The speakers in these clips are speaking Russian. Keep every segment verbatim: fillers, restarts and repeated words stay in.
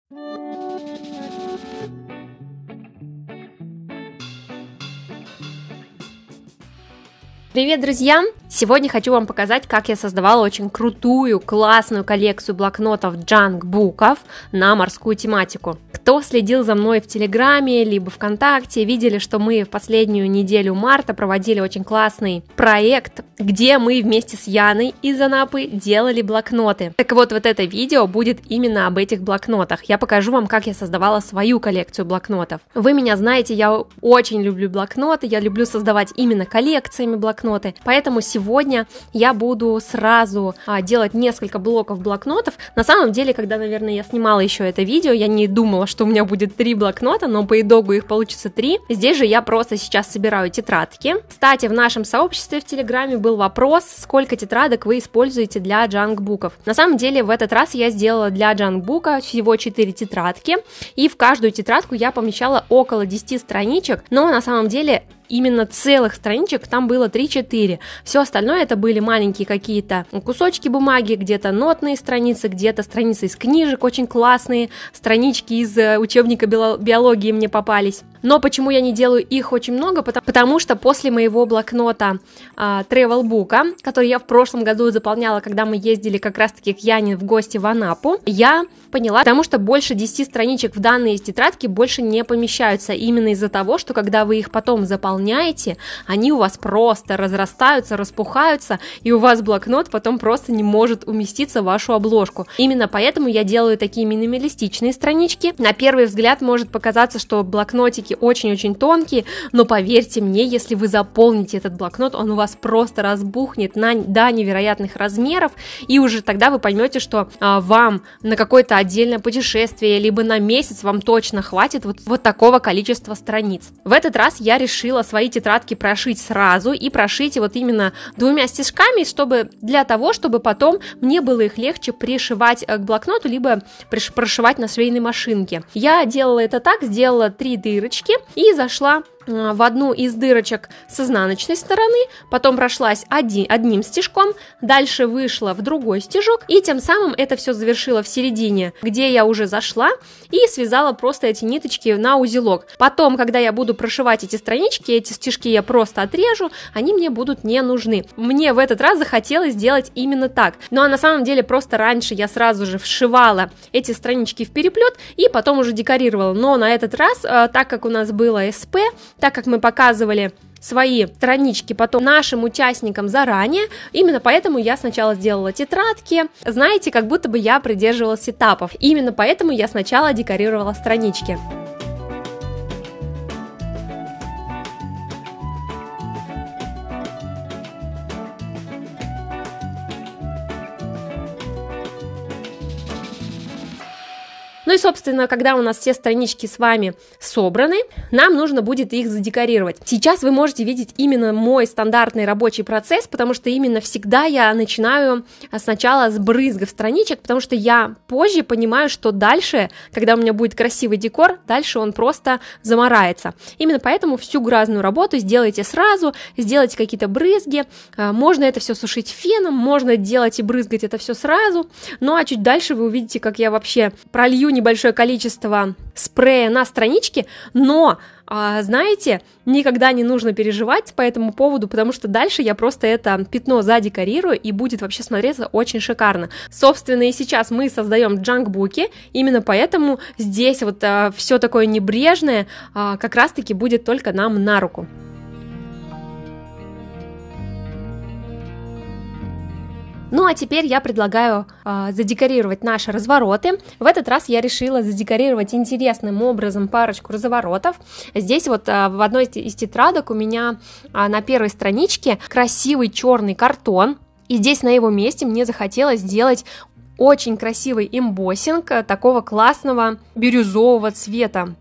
Привет, друзья! Сегодня хочу вам показать, как я создавала очень крутую, классную коллекцию блокнотов джанкбуков на морскую тематику. Кто следил за мной в Телеграме, либо ВКонтакте, видели, что мы в последнюю неделю марта проводили очень классный проект, где мы вместе с Яной из Анапы делали блокноты. Так вот, вот это видео будет именно об этих блокнотах. Я покажу вам, как я создавала свою коллекцию блокнотов. Вы меня знаете, я очень люблю блокноты, я люблю создавать именно коллекциями блокноты, поэтому сегодня я буду сразу а, делать несколько блоков блокнотов. На самом деле, когда, наверное, я снимала еще это видео, я не думала, что у меня будет три блокнота, но по итогу их получится три. Здесь же я просто сейчас собираю тетрадки. Кстати, в нашем сообществе в Телеграме был вопрос, сколько тетрадок вы используете для джанкбуков. На самом деле, в этот раз я сделала для джанкбука всего четыре тетрадки, и в каждую тетрадку я помещала около десяти страничек, но на самом деле именно целых страничек там было три-четыре. Все остальное это были маленькие какие-то кусочки бумаги, где-то нотные страницы, где-то страницы из книжек очень классные, странички из учебника биологии мне попались. Но почему я не делаю их очень много? Потому, потому что после моего блокнота а, Travel Book, который я в прошлом году заполняла, когда мы ездили как раз-таки к Яне в гости в Анапу, я поняла, потому что больше десяти страничек в данные тетрадки больше не помещаются, именно из-за того, что когда вы их потом заполняете, они у вас просто разрастаются, распухаются, и у вас блокнот потом просто не может уместиться в вашу обложку. Именно поэтому я делаю такие минималистичные странички. На первый взгляд может показаться, что блокнотики очень-очень тонкие, но поверьте мне, если вы заполните этот блокнот, он у вас просто разбухнет на, до невероятных размеров, и уже тогда вы поймете, что а, вам на какое-то отдельное путешествие, либо на месяц вам точно хватит вот, вот такого количества страниц. В этот раз я решила свои тетрадки прошить сразу и прошить вот именно двумя стежками, чтобы для того, чтобы потом мне было их легче пришивать к блокноту, либо приш, прошивать на швейной машинке. Я делала это так, сделала три дырочки и зашла в одну из дырочек с изнаночной стороны, потом прошлась один, одним стежком, дальше вышла в другой стежок, и тем самым это все завершила в середине, где я уже зашла, и связала просто эти ниточки на узелок. Потом, когда я буду прошивать эти странички, эти стежки я просто отрежу, они мне будут не нужны. Мне в этот раз захотелось сделать именно так. Ну а на самом деле просто раньше я сразу же вшивала эти странички в переплет и потом уже декорировала. Но на этот раз, так как у нас было СП, так как мы показывали свои странички потом нашим участникам заранее, именно поэтому я сначала сделала тетрадки, знаете, как будто бы я придерживалась этапов, именно поэтому я сначала декорировала странички. Ну и, собственно, когда у нас все странички с вами собраны, нам нужно будет их задекорировать. Сейчас вы можете видеть именно мой стандартный рабочий процесс, потому что именно всегда я начинаю сначала с брызгов страничек, потому что я позже понимаю, что дальше, когда у меня будет красивый декор, дальше он просто замарается. Именно поэтому всю грязную работу сделайте сразу, сделайте какие-то брызги, можно это все сушить феном, можно делать и брызгать это все сразу, ну а чуть дальше вы увидите, как я вообще пролью небольшое количество спрея на странички, но, а, знаете, никогда не нужно переживать по этому поводу, потому что дальше я просто это пятно задекорирую и будет вообще смотреться очень шикарно. Собственно, и сейчас мы создаем джанкбуки, именно поэтому здесь вот а, все такое небрежное а, как раз-таки будет только нам на руку. Ну а теперь я предлагаю э, задекорировать наши развороты. В этот раз я решила задекорировать интересным образом парочку разворотов. Здесь вот э, в одной из тетрадок у меня э, на первой страничке красивый черный картон. И здесь на его месте мне захотелось сделать очень красивый эмбоссинг такого классного бирюзового цвета.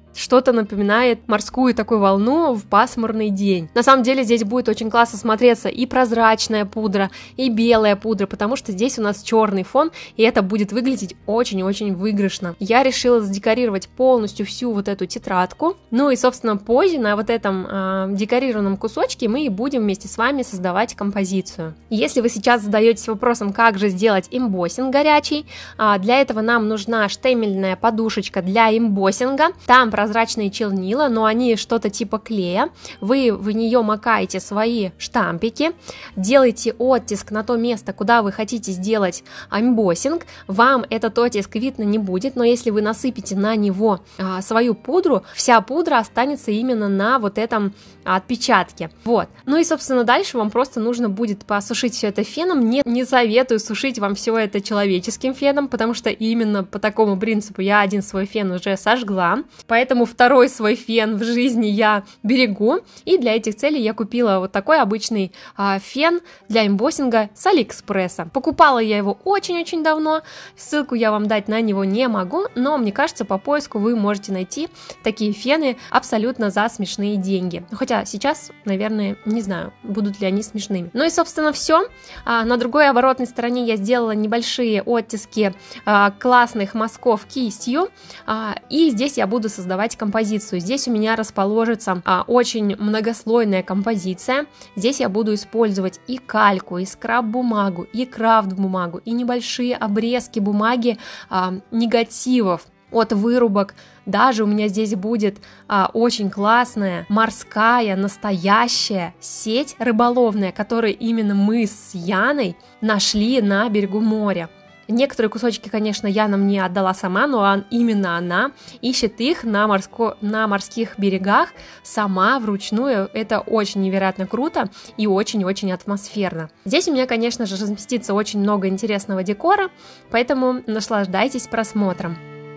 что-то напоминает морскую такую волну в пасмурный день. На самом деле здесь будет очень классно смотреться и прозрачная пудра, и белая пудра, потому что здесь у нас черный фон, и это будет выглядеть очень-очень выигрышно. Я решила задекорировать полностью всю вот эту тетрадку, ну и, собственно, позже на вот этом э, декорированном кусочке мы и будем вместе с вами создавать композицию. Если вы сейчас задаетесь вопросом, как же сделать эмбоссинг горячий, э, для этого нам нужна штемельная подушечка для эмбоссинга, там прозрачные чернила, но они что-то типа клея, вы в нее макаете свои штампики, делаете оттиск на то место, куда вы хотите сделать эмбоссинг, вам этот оттиск видно не будет, но если вы насыпете на него а, свою пудру, вся пудра останется именно на вот этом отпечатке. Вот. Ну и, собственно, дальше вам просто нужно будет посушить все это феном. Не, не советую сушить вам все это человеческим феном, потому что именно по такому принципу я один свой фен уже сожгла, поэтому второй свой фен в жизни я берегу, и для этих целей я купила вот такой обычный а, фен для эмбоссинга с Алиэкспресса. Покупала я его очень-очень давно, ссылку я вам дать на него не могу, но мне кажется, по поиску вы можете найти такие фены абсолютно за смешные деньги. Хотя сейчас, наверное, не знаю, будут ли они смешными. Ну и, собственно, все. А, на другой оборотной стороне я сделала небольшие оттиски а, классных мазков кистью, а, и здесь я буду создавать композицию. Здесь у меня расположится а, очень многослойная композиция. Здесь я буду использовать и кальку, и скраб-бумагу, и крафт-бумагу, и небольшие обрезки бумаги а, негативов от вырубок. Даже у меня здесь будет а, очень классная морская настоящая сеть рыболовная, которую именно мы с Яной нашли на берегу моря. Некоторые кусочки, конечно, Яна мне отдала сама, но он, именно она ищет их на, морско, на морских берегах сама вручную. Это очень невероятно круто и очень-очень атмосферно. Здесь у меня, конечно же, разместится очень много интересного декора, поэтому наслаждайтесь просмотром.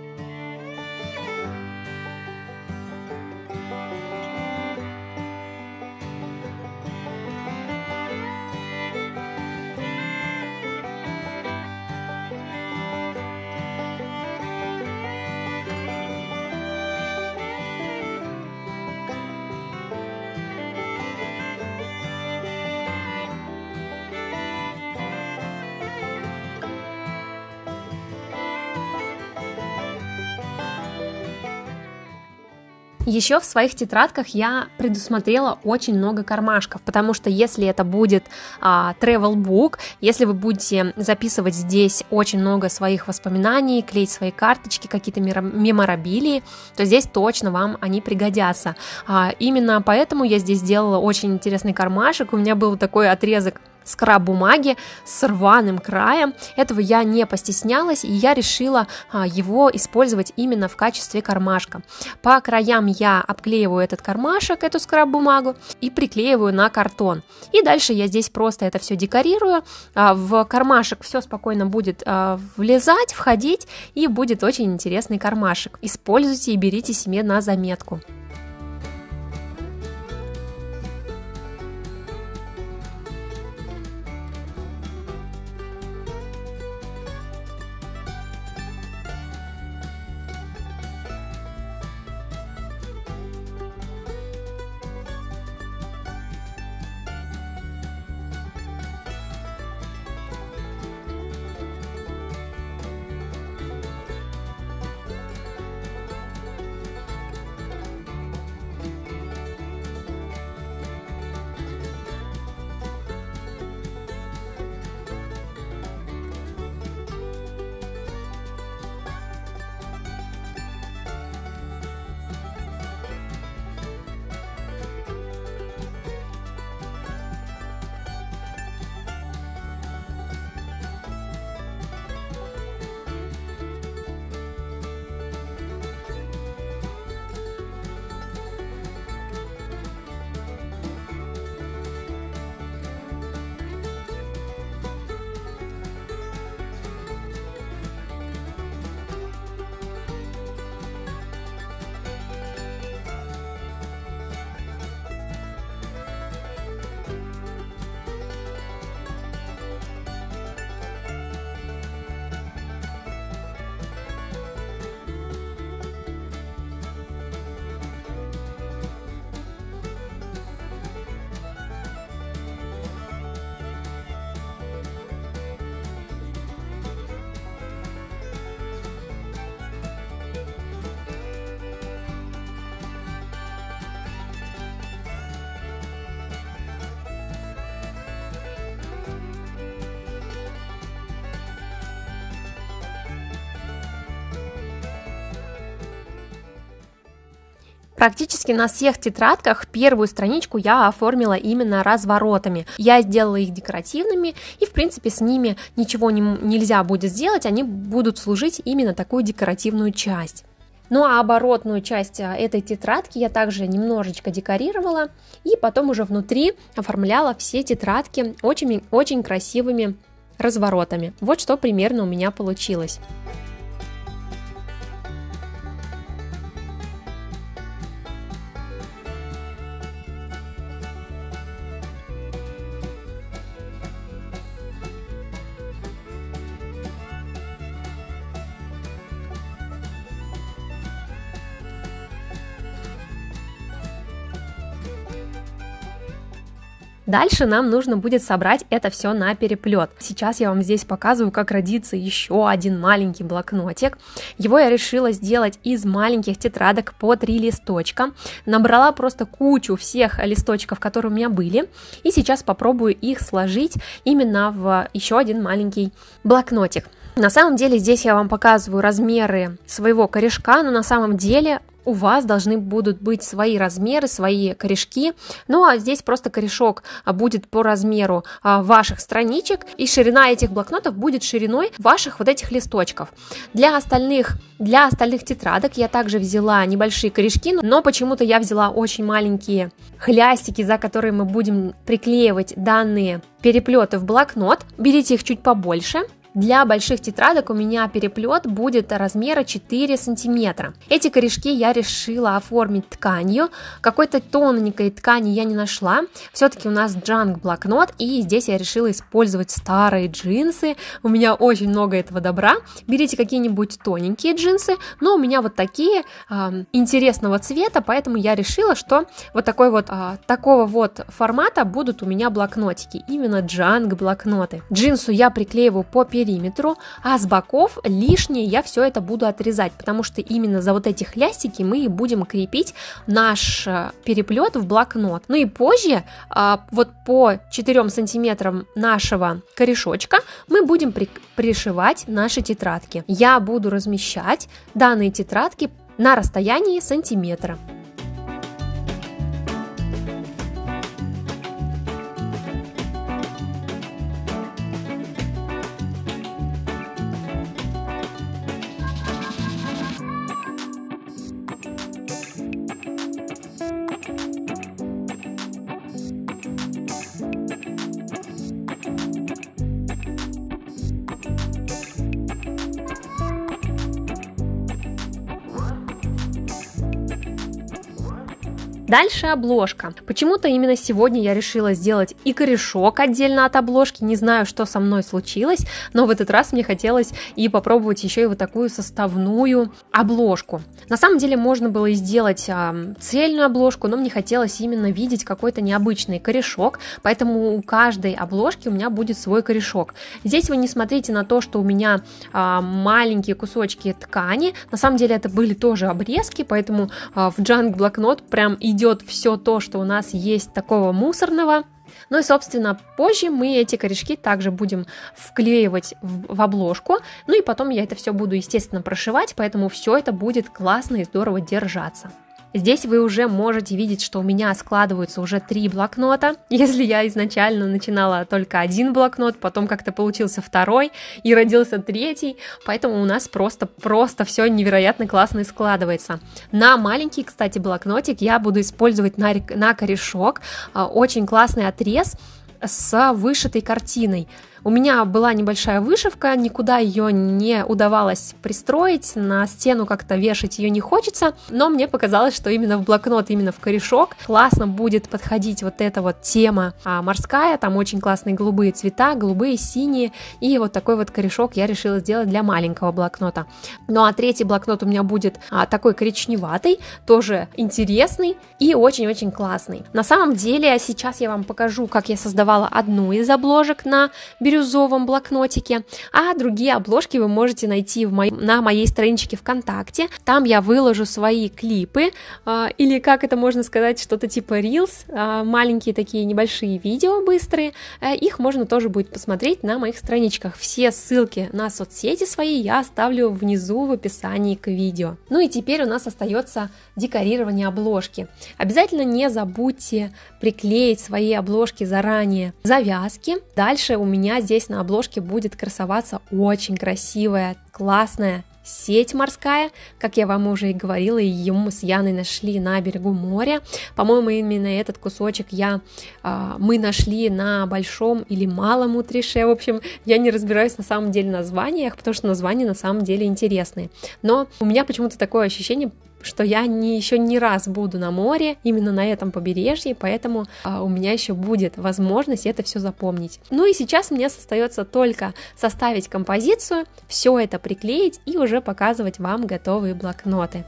Еще в своих тетрадках я предусмотрела очень много кармашков, потому что если это будет а, travel book, если вы будете записывать здесь очень много своих воспоминаний, клеить свои карточки, какие-то меморабилии, то здесь точно вам они пригодятся. А, именно поэтому я здесь сделала очень интересный кармашек. У меня был такой отрезок скраб-бумаги с рваным краем. Этого я не постеснялась, и я решила а, его использовать именно в качестве кармашка. По краям я обклеиваю этот кармашек, эту скраб-бумагу, и приклеиваю на картон. И дальше я здесь просто это все декорирую. А, в кармашек все спокойно будет а, влезать, входить, и будет очень интересный кармашек. Используйте и берите себе на заметку. Практически на всех тетрадках первую страничку я оформила именно разворотами. Я сделала их декоративными, и в принципе с ними ничего не, нельзя будет сделать, они будут служить именно такую декоративную часть. Ну а оборотную часть этой тетрадки я также немножечко декорировала, и потом уже внутри оформляла все тетрадки очень, очень красивыми разворотами. Вот что примерно у меня получилось. Дальше нам нужно будет собрать это все на переплет. Сейчас я вам здесь показываю, как родится еще один маленький блокнотик. Его я решила сделать из маленьких тетрадок по три листочка. Набрала просто кучу всех листочков, которые у меня были. И сейчас попробую их сложить именно в еще один маленький блокнотик. На самом деле здесь я вам показываю размеры своего корешка, но на самом деле у вас должны будут быть свои размеры, свои корешки. Ну а здесь просто корешок будет по размеру ваших страничек, и ширина этих блокнотов будет шириной ваших вот этих листочков. Для остальных, для остальных тетрадок я также взяла небольшие корешки, но почему-то я взяла очень маленькие хлястики, за которые мы будем приклеивать данные переплеты в блокнот. Берите их чуть побольше. Для больших тетрадок у меня переплет будет размера четыре сантиметра. Эти корешки я решила оформить тканью. Какой-то тоненькой ткани я не нашла. Все-таки у нас джанг блокнот, и здесь я решила использовать старые джинсы. У меня очень много этого добра. Берите какие-нибудь тоненькие джинсы, но у меня вот такие э, интересного цвета, поэтому я решила, что вот такой вот э, такого вот формата будут у меня блокнотики, именно джанг блокноты. Джинсу я приклеиваю по периметру. периметру, а с боков лишнее я все это буду отрезать, потому что именно за вот эти хлястики мы и будем крепить наш переплет в блокнот. Ну и позже, вот по четырем сантиметрам нашего корешочка мы будем при- пришивать наши тетрадки. Я буду размещать данные тетрадки на расстоянии сантиметра. Дальше обложка. Почему-то именно сегодня я решила сделать и корешок отдельно от обложки. Не знаю, что со мной случилось, но в этот раз мне хотелось и попробовать еще и вот такую составную обложку. На самом деле можно было и сделать а, цельную обложку, но мне хотелось именно видеть какой-то необычный корешок, поэтому у каждой обложки у меня будет свой корешок. Здесь вы не смотрите на то, что у меня а, маленькие кусочки ткани. На самом деле это были тоже обрезки, поэтому а, в джанг блокнот прям идет идет все то, что у нас есть такого мусорного. Ну и, собственно, позже мы эти корешки также будем вклеивать в, в обложку. Ну и потом я это все буду, естественно, прошивать, поэтому все это будет классно и здорово держаться. Здесь вы уже можете видеть, что у меня складываются уже три блокнота. Если я изначально начинала только один блокнот, потом как-то получился второй и родился третий, поэтому у нас просто, просто все невероятно классно и складывается. На маленький, кстати, блокнотик я буду использовать на, на корешок очень классный отрез с вышитой картиной. У меня была небольшая вышивка, никуда ее не удавалось пристроить, на стену как-то вешать ее не хочется, но мне показалось, что именно в блокнот, именно в корешок классно будет подходить вот эта вот тема а, морская, там очень классные голубые цвета, голубые, синие, и вот такой вот корешок я решила сделать для маленького блокнота. Ну а третий блокнот у меня будет а, такой коричневатый, тоже интересный и очень-очень классный. На самом деле сейчас я вам покажу, как я создавала одну из обложек на бирюзовом бирюзовом блокнотике, а другие обложки вы можете найти в мо... на моей страничке ВКонтакте. Там я выложу свои клипы, э, или, как это можно сказать, что-то типа Reels, э, маленькие такие небольшие видео быстрые. Э, их можно тоже будет посмотреть на моих страничках. Все ссылки на соцсети свои я оставлю внизу в описании к видео. Ну и теперь у нас остается декорирование обложки. Обязательно не забудьте приклеить свои обложки заранее завязки. Дальше у меня здесь на обложке будет красоваться очень красивая, классная сеть морская, как я вам уже и говорила, ее мы с Яной нашли на берегу моря. По-моему, именно этот кусочек я, э, мы нашли на большом или малом утрише. В общем, я не разбираюсь на самом деле в названиях, потому что названия на самом деле интересные. Но у меня почему-то такое ощущение, что я не, еще не раз буду на море, именно на этом побережье, поэтому а, у меня еще будет возможность это все запомнить. Ну и сейчас мне остается только составить композицию, все это приклеить и уже показывать вам готовые блокноты.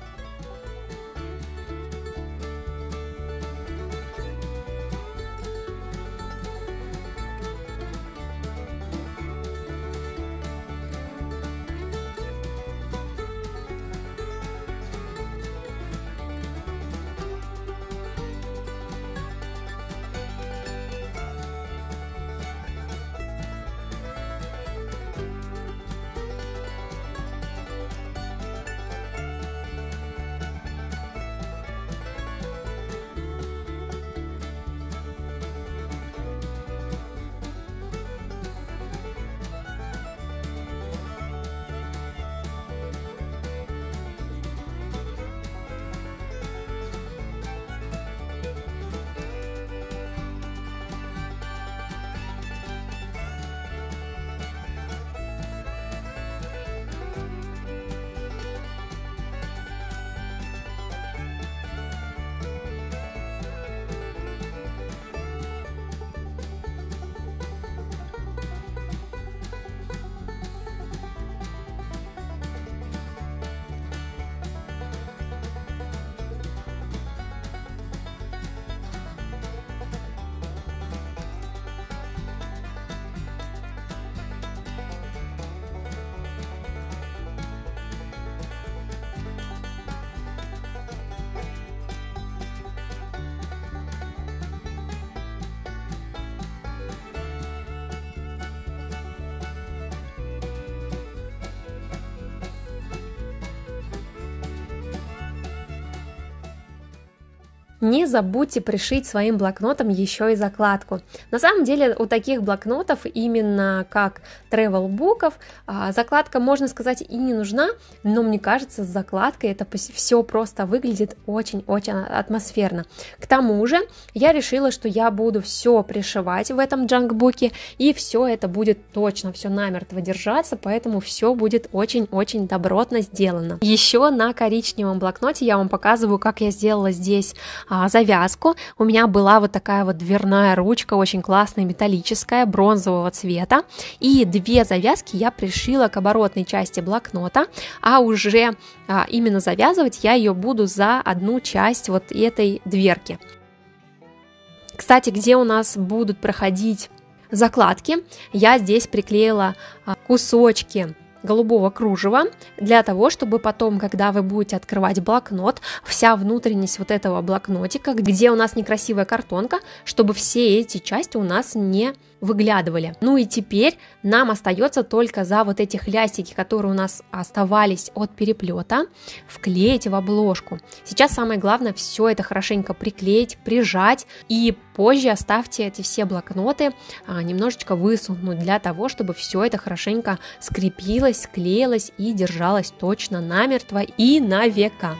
Не забудьте пришить своим блокнотам еще и закладку. На самом деле у таких блокнотов, именно как travel-буков, закладка, можно сказать, и не нужна, но мне кажется, с закладкой это все просто выглядит очень-очень атмосферно. К тому же я решила, что я буду все пришивать в этом джанкбуке, и все это будет точно, все намертво держаться, поэтому все будет очень-очень добротно сделано. Еще на коричневом блокноте я вам показываю, как я сделала здесь завязку. У меня была вот такая вот дверная ручка, очень классная, металлическая, бронзового цвета, и две завязки я пришила к оборотной части блокнота, а уже а, именно завязывать я ее буду за одну часть вот этой дверки. Кстати, где у нас будут проходить закладки, я здесь приклеила а, кусочки голубого кружева для того, чтобы потом, когда вы будете открывать блокнот, вся внутренность вот этого блокнотика, где у нас некрасивая картонка, чтобы все эти части у нас не выглядывали. Ну и теперь нам остается только за вот эти хлястики, которые у нас оставались от переплета, вклеить в обложку. Сейчас самое главное все это хорошенько приклеить, прижать, и позже оставьте эти все блокноты а, немножечко высохнуть для того, чтобы все это хорошенько скрепилось, склеилось и держалось точно намертво и на века.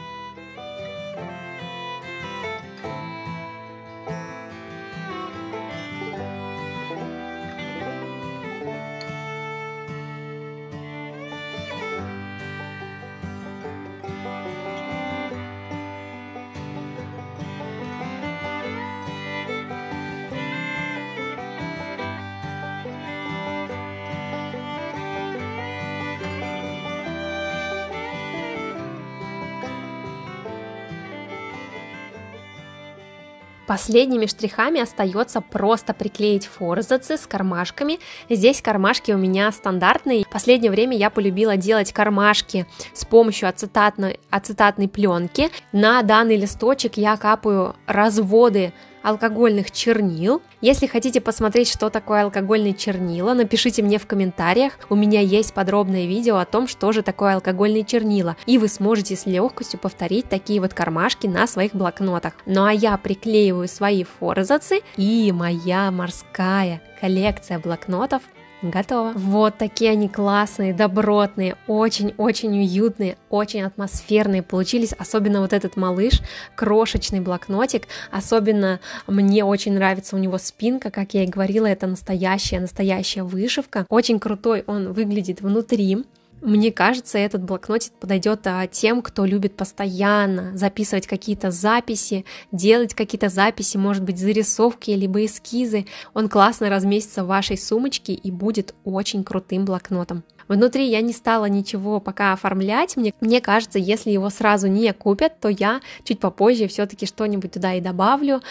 Последними штрихами остается просто приклеить форзацы с кармашками. Здесь кармашки у меня стандартные. В последнее время я полюбила делать кармашки с помощью ацетатной, ацетатной пленки. На данный листочек я капаю разводы алкогольных чернил. Если хотите посмотреть, что такое алкогольные чернила, напишите мне в комментариях. У меня есть подробное видео о том, что же такое алкогольные чернила, и вы сможете с легкостью повторить такие вот кармашки на своих блокнотах. Ну а я приклеиваю свои форзацы, и моя морская коллекция блокнотов готово. Вот такие они классные, добротные, очень-очень уютные, очень атмосферные получились. Особенно вот этот малыш, крошечный блокнотик. Особенно мне очень нравится у него спинка, как я и говорила, это настоящая, настоящая вышивка. Очень крутой он выглядит внутри. Мне кажется, этот блокнотик подойдет а, тем, кто любит постоянно записывать какие-то записи, делать какие-то записи, может быть, зарисовки, либо эскизы. Он классно разместится в вашей сумочке и будет очень крутым блокнотом. Внутри я не стала ничего пока оформлять. Мне, мне кажется, если его сразу не купят, то я чуть попозже все-таки что-нибудь туда и добавлю.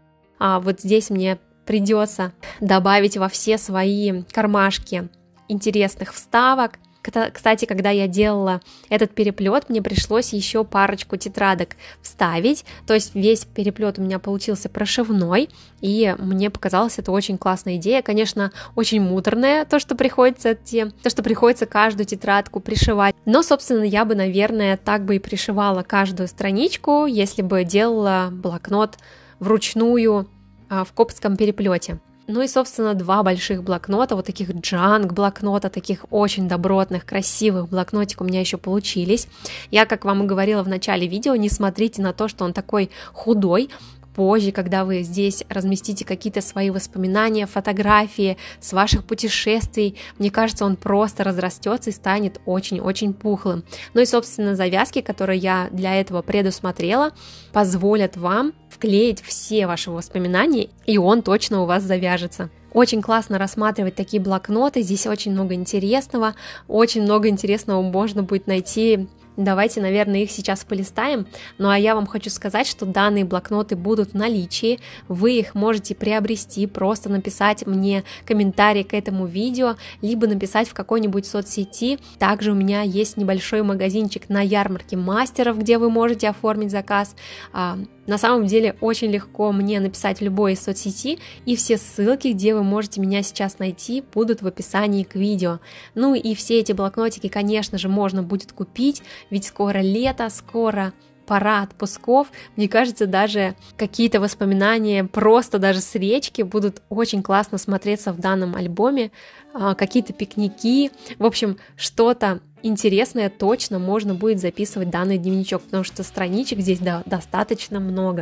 А вот здесь мне придется добавить во все свои кармашки интересных вставок. Кстати, когда я делала этот переплет, мне пришлось еще парочку тетрадок вставить, то есть весь переплет у меня получился прошивной, и мне показалось, это очень классная идея. Конечно, очень муторная, то, что приходится, те, то, что приходится каждую тетрадку пришивать, но, собственно, я бы, наверное, так бы и пришивала каждую страничку, если бы делала блокнот вручную в коптском переплете. Ну и, собственно, два больших блокнота, вот таких джанг блокнота, таких очень добротных, красивых блокнотик у меня еще получились. Я, как вам и говорила в начале видео, не смотрите на то, что он такой худой. Позже, когда вы здесь разместите какие-то свои воспоминания, фотографии с ваших путешествий, мне кажется, он просто разрастется и станет очень-очень пухлым. Ну и, собственно, завязки, которые я для этого предусмотрела, позволят вам вклеить все ваши воспоминания, и он точно у вас завяжется. Очень классно рассматривать такие блокноты, здесь очень много интересного, очень много интересного можно будет найти. Давайте, наверное, их сейчас полистаем. Ну а я вам хочу сказать, что данные блокноты будут в наличии. Вы их можете приобрести, просто написать мне комментарий к этому видео, либо написать в какой-нибудь соцсети. Также у меня есть небольшой магазинчик на ярмарке мастеров, где вы можете оформить заказ. На самом деле очень легко мне написать в любой из соцсети, и все ссылки, где вы можете меня сейчас найти, будут в описании к видео. Ну и все эти блокнотики, конечно же, можно будет купить, ведь скоро лето, скоро пора отпусков. Мне кажется, даже какие-то воспоминания просто даже с речки будут очень классно смотреться в данном альбоме, какие-то пикники, в общем, что-то интересное точно можно будет записывать в данный дневничок, потому что страничек здесь да, достаточно много.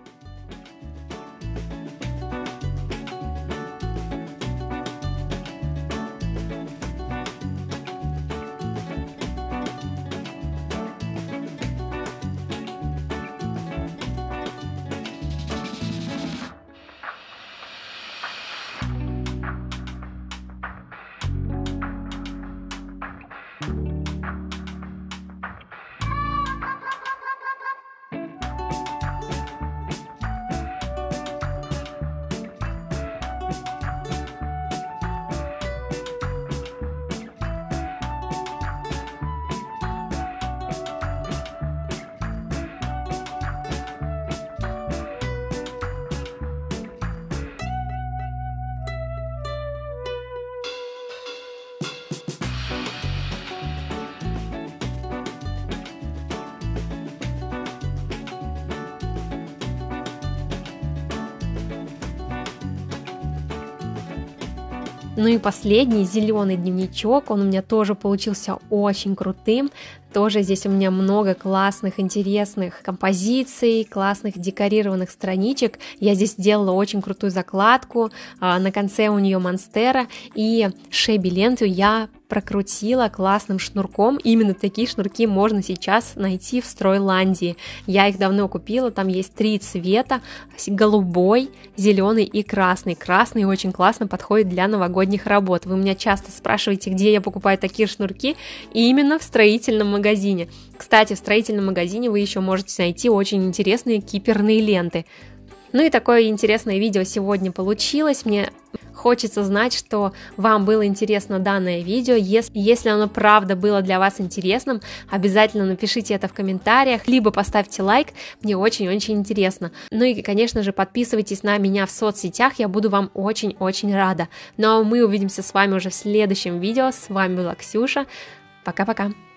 Ну и последний, зеленый дневничок, он у меня тоже получился очень крутым. Тоже здесь у меня много классных, интересных композиций, классных декорированных страничек. Я здесь сделала очень крутую закладку, на конце у нее монстера, и шеби-ленту я прокрутила классным шнурком. Именно такие шнурки можно сейчас найти в Стройландии. Я их давно купила, там есть три цвета: голубой, зеленый и красный. Красный очень классно подходит для новогодних работ. Вы меня часто спрашиваете, где я покупаю такие шнурки, и именно в строительном магазине. Кстати, в строительном магазине вы еще можете найти очень интересные киперные ленты. Ну и такое интересное видео сегодня получилось. Мне хочется знать, что вам было интересно данное видео. Если, если оно правда было для вас интересным, обязательно напишите это в комментариях, либо поставьте лайк, мне очень-очень интересно. Ну и, конечно же, подписывайтесь на меня в соцсетях, я буду вам очень-очень рада. Ну а мы увидимся с вами уже в следующем видео. С вами была Ксюша. Пока-пока.